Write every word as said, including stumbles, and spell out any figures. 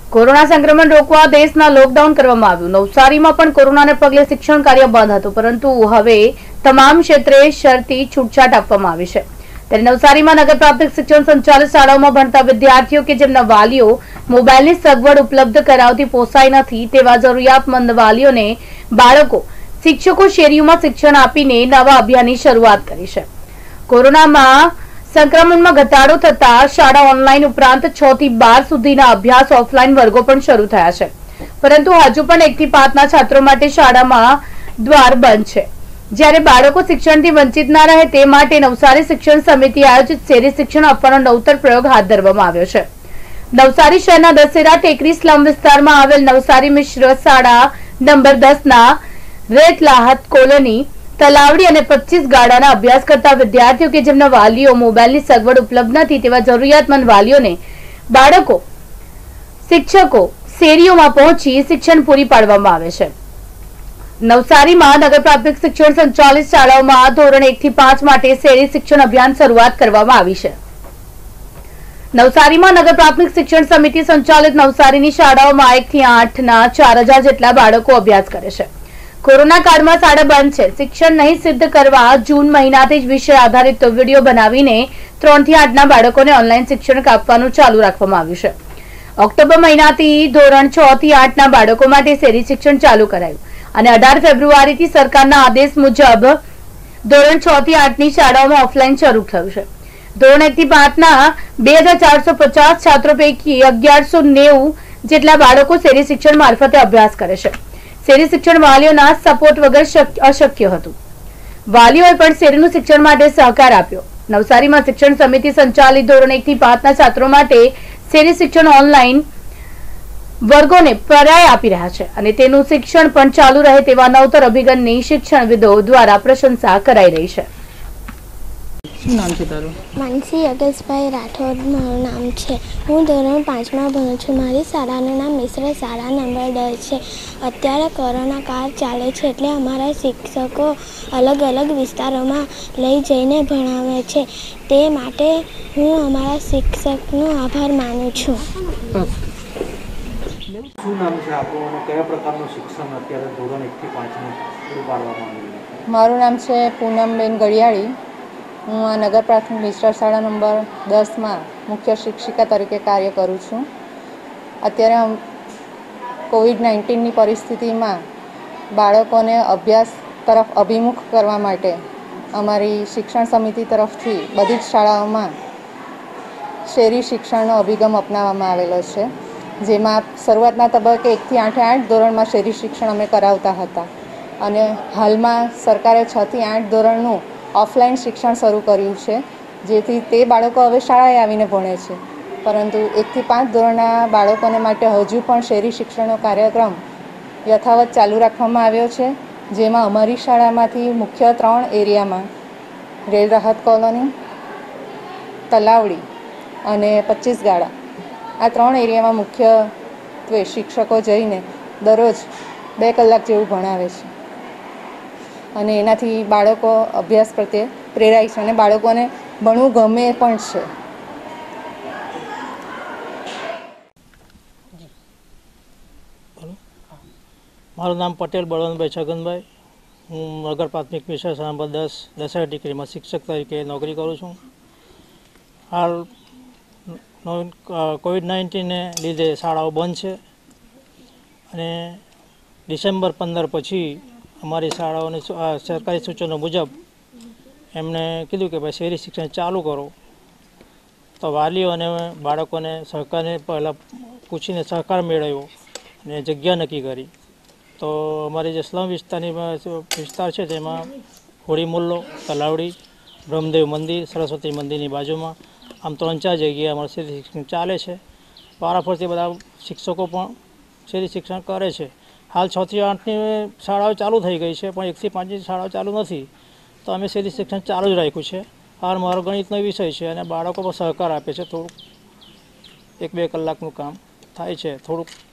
Corona संक्रमण रोकवा देशना lockdown करवामां आव्युं। नवसारीमां पण कोरोनाने पगले शिक्षण कार्य बंध हतुं, परंतु हवे तमाम क्षेत्रे शरती छूटछाट आपवामां आवी छे। त्यारे नवसारीमां नगर प्राथमिक शिक्षण संचालित शाळाओमां भणता विद्यार्थीओ के जेमना वालीओ मोबाइलनी सगवड उपलब्ध करावती पोसाय नथी तेवा जरूरियातमंद वालीओने बाळको शिक्षको शेरीओमां शिक्षण आपीने नवा अभियाननी शरूआत करी छे। कोरोनामां संक्रमण में घटाडो थता शाळा ऑनलाइन उपरांत छ थी बार सुधीना अभ्यास ऑफलाइन वर्गो पण शरू थया छे, परंतु हजू पण एक थी पांच ना छात्रों माटे शाळामां द्वार बंध छे। ज्यारे बाळको शिक्षणथी वंचित न रहे ते माटे नवसारी शिक्षण समिति आयोजित शेरी शिक्षण आपवानो नवतर प्रयोग हाथ धरवामां आव्यो छे। नवसारी शहरना दशेरा टेकरी स्लम विस्तारमां आवेल नवसारी मिश्र शाळा नंबर दस ना रेत लाहत कोलोनी तलावड़ी और पच्चीस गाड़ा अभ्यास करता विद्यार्थीओ के जेमना वालीओ मोबाइल की सगवड उपलब्ध नहीं तेवा जरूरियातमंद वालीओ ने बाळको शिक्षको शेरीओ में पहुंची शिक्षण पूरी पाडवामां आवे छे। नवसारी में नगर प्राथमिक शिक्षण संचालित शाळाओं में धोरण एक थी पांच माटे शेरी शिक्षण अभियान शुरुआत करवामां आवी छे। नवसारी में नगर प्राथमिक शिक्षण समिति संचालित नवसारी शाळाओं में एक थी आठ ना चार हजार जेटला बाळको अभ्यास करे छे। कोरोना काल में शाळा बंद है, शिक्षण नहीं सिद्ध करवा जून महीनाथी ज विषय आधारित तो विडियो बनावीने त्रण थी आठ ना बाळकोने ऑनलाइन शिक्षण आपवानुं चालू राखवामां आव्युं छे। ऑक्टोबर महीनाथी धोरण छ थी आठ ना बाळको माटे शेरी शिक्षण चालू करायुं अने अठार फेब्रुआरी थी सरकारना आदेश मुजब धोरण छ थी आठ नी शाळाओमां ऑफलाइन शरू थयुं छे। धोरण एक थी पांच ना बे हजार चार सौ पचास छात्रों पैकी अगियार सौ नेवु जेटला बाळको शेरी शिक्षण मार्फते अभ्यास करे छे। शेरी शिक्षण वालीओना सपोर्ट वगर अशक्य हतुं। वालीओए पण शेरीनुं शिक्षण माटे सहकार आप्यो। नवसारीमां शिक्षण समिति संचालित धोरण एक थी पांच ना छात्रों माटे शेरी शिक्षण ऑनलाइन वर्गोने पर्याय आपी रह्या छे अने तेनुं शिक्षण पण चालू रहे तेवा नवतर अभिगमनी शिक्षणविदो द्वारा प्रशंसा कराई रही छे। नाम छे तारुं? मानसी योगेशभाई राठौर मारुं नाम छे। हूँ धोरण पांच में भणुं छुं। मारी शाळानुं नाम मिश्र शाळा नंबर दस छे। अत्यारे कोरोना काल चाले छे एटले अमारा शिक्षको अलग अलग विस्तारोमां लई जईने भणावे छे, ते माटे हूँ अमारा शिक्षकनो आभार मानु छुं। शुं नाम छे आपनुं अने कया प्रकारनुं शिक्षण अत्यारे धोरण एक थी पांच में पूरुं पाडवामां आवी रह्युं? मारुं नाम छे पूनमबेन गड़ियाड़ी। हूँ आ नगर प्राथमिक मिश्र शाळा नंबर दस में मुख्य शिक्षिका तरीके कार्य करूँ छूँ। अत्यारे हम कोविड नाइन्टीन नी परिस्थिति में बाळकोने अभ्यास तरफ अभिमुख करवा माटे अमारी शिक्षण समिति तरफथी बधी ज शाळाओमां शेरी शिक्षणनो अभिगम अपनाववामां आवेलो छे, जेमां शरूआतना तबक्के एक थी आठे आठ धोरण में शेरी शिक्षण अमे करावता हता अने हालमां सरकारे छ थी आठ धोरणनुं ऑफलाइन शिक्षण शुरू कर्युं छे, जेथी ते बाळको हवे शाळाए आवीने भणे छे। परंतु एक थी पांच धोरणना बाळकोने माटे हजू पण शेरी शिक्षणनो कार्यक्रम यथावत चालू राखवामां आव्यो छे, जेमां अमारी शाळामांथी मुख्य त्रण एरियामां रेल राहत कॉलोनी, तलावड़ी अने पच्चीस गाड़ा आ त्रण एरियामां मुख्यत्वे शिक्षको जईने दररोज बे कलाक जेवुं भणावे छे અને એનાથી બાળકો અભ્યાસ પ્રત્યે પ્રેરાય છે અને બાળકોને ભણવું ગમે પણ છે। મારું નામ પટેલ બળવંતભાઈ છગનભાઈ। હું નગર પ્રાથમિક મિશ્ર શાળા નંબર દસ દશેરા ડિગ્રીમાં શિક્ષક તરીકે નોકરી કરું છું। હાલ કોવિડ નાઇન્ટીનને લીધે શાળાઓ બંધ છે અને ડિસેમ્બર પંદર પછી અમારી શાળાઓની સરકારી સૂચનો મુજબ એમણે કીધું કે ભાઈ શહેરી શિક્ષણ ચાલુ કરો, તો વાલીઓ અને બાળકોને સરકારને પહેલાં પૂછીને સહકાર મેળવ્યો અને જગ્યા નક્કી કરી। તો અમારી જે સ્લમ વિસ્તારની વિસ્તાર છે તેમાં હોળી મુલ્લો, તલાવડી, બ્રહ્મદેવ મંદિર, સરસ્વતી મંદિરની બાજુમાં આમ ત્રણ ચાર જગ્યાએ અમારું શહેરી શિક્ષણ ચાલે છે। વારાફરતી બધા શિક્ષકો પણ શહેરી શિક્ષણ કરે છે। हाल छ थी आठ शाळाओ चालू थी गई है, एक थी पांच शाळाओ चालू नहीं, तो अमे शेरी शिक्षण चालू ज राख्युं छे। हाल मारो गणितनो विषय है, बाळको पण सहकार आपे छे। थोड़ुं एक बे कलाकनुं काम थाय छे, थोड़ुं